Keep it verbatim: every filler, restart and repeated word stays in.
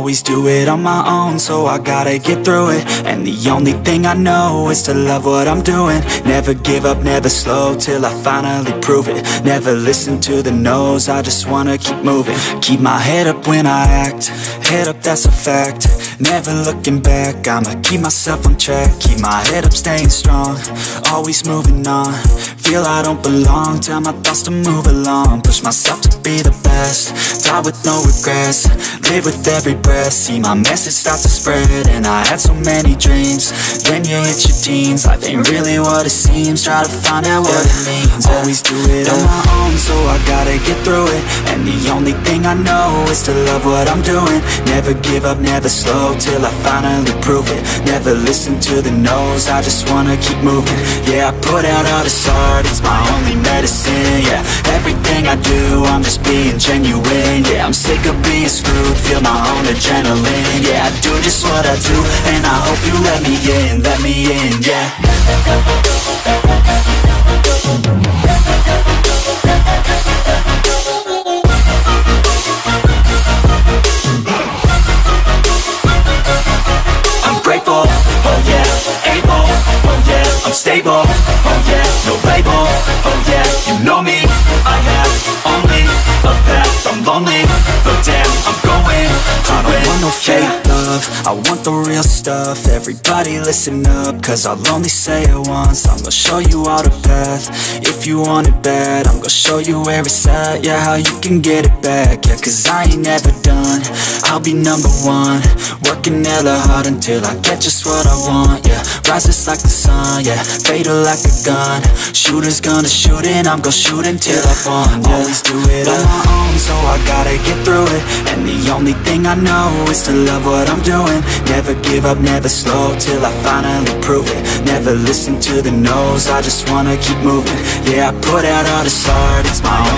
always do it on my own, so I gotta get through it. And the only thing I know is to love what I'm doing. Never give up, never slow, till I finally prove it. Never listen to the no's, I just wanna keep moving. Keep my head up when I act, head up, that's a fact. Never looking back, I'ma keep myself on track. Keep my head up, staying strong, always moving on. Feel I don't belong, tell my thoughts to move along. Push myself to be the best, die with no regrets. Live with every breath, see my message start to spread. And I had so many dreams, then you hit your teens. Life ain't really what it seems, try to find out what it means. Always do it on my own, so I gotta get through it. And the only thing I know is to love what I'm doing. Never give up, never slow, till I finally prove it. Never listen to the no's, I just wanna keep moving. Yeah, I put out all this art, it's my only medicine. Yeah, everything I do, I'm just being genuine. Yeah, I'm sick of being screwed, feel my own adrenaline. Yeah, I do just what I do, and I hope you let me in, let me in, yeah. I'm grateful, oh yeah, able, oh yeah, I'm stable, oh yeah, no label, oh yeah, you know me, I have only a path, I'm lonely, but damn, I'm going to I don't win. Want no fake love, I want the real stuff. Everybody listen up, cause I'll only say it once. I'm gonna show you all the path, if you want it bad. I'm gonna show you where it's at, yeah, how you can get it back. Yeah, cause I ain't never done, I'll be number one. Working hella hard until I get just what I want, yeah. Rises like the sun, yeah, fatal like a gun. Shooters gonna shoot and I'm gonna shoot until I won, yeah. Always do it on my own, so I gotta get through it. And the only thing I know is to love what I'm doing. Never give up, never slow, till I finally prove it. Never listen to the no's, I just wanna keep moving. Yeah, I put out all this art, it's my own